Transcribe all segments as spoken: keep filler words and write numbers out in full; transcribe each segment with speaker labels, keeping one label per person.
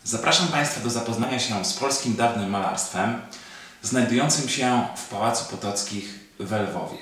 Speaker 1: Zapraszam Państwa do zapoznania się z polskim dawnym malarstwem znajdującym się w Pałacu Potockich w Lwowie.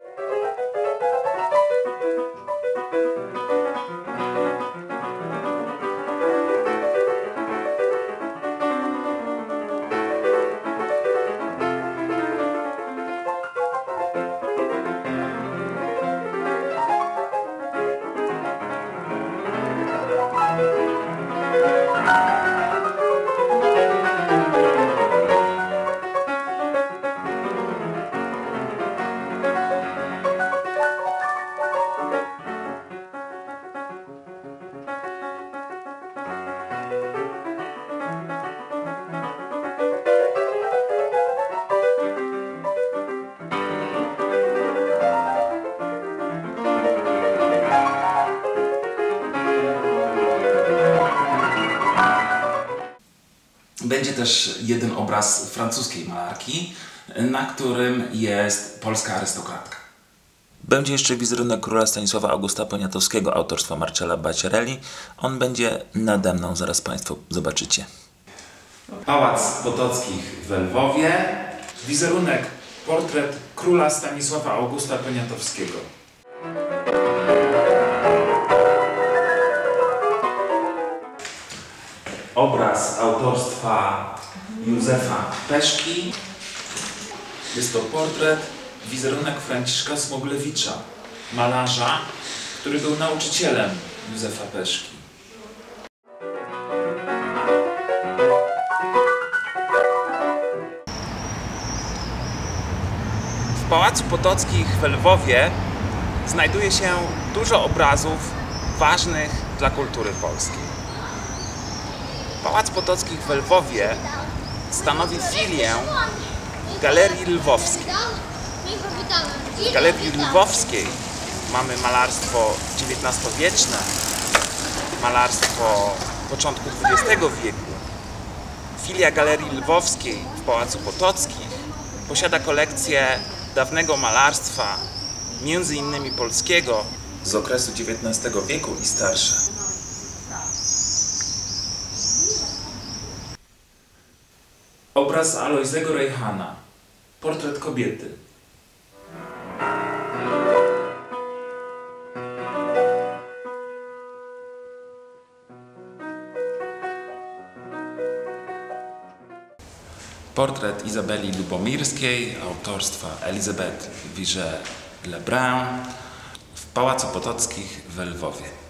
Speaker 1: Będzie też jeden obraz francuskiej malarki, na którym jest polska arystokratka.
Speaker 2: Będzie jeszcze wizerunek króla Stanisława Augusta Poniatowskiego autorstwa Marcella Bacciarelli. On będzie nade mną, zaraz Państwo zobaczycie.
Speaker 1: Pałac Potockich w Lwowie.
Speaker 3: Wizerunek, portret króla Stanisława Augusta Poniatowskiego.
Speaker 1: Obraz autorstwa Józefa Peszki.
Speaker 3: Jest to portret, wizerunek Franciszka Smoglewicza, malarza, który był nauczycielem Józefa Peszki.
Speaker 4: W Pałacu Potockich w Lwowie znajduje się dużo obrazów ważnych dla kultury polskiej. Pałac Potockich w Lwowie stanowi filię Galerii Lwowskiej. W Galerii Lwowskiej mamy malarstwo dziewiętnastowieczne, malarstwo początku dwudziestego wieku. Filia Galerii Lwowskiej w Pałacu Potockich posiada kolekcję dawnego malarstwa, między innymi polskiego,
Speaker 2: Z okresu dziewiętnastego wieku i starsze.
Speaker 3: Obraz Alojzego Rejhana, portret kobiety.
Speaker 1: Portret Izabeli Lubomirskiej autorstwa Elisabeth Vigée-Lebrun w Pałacu Potockich w Lwowie.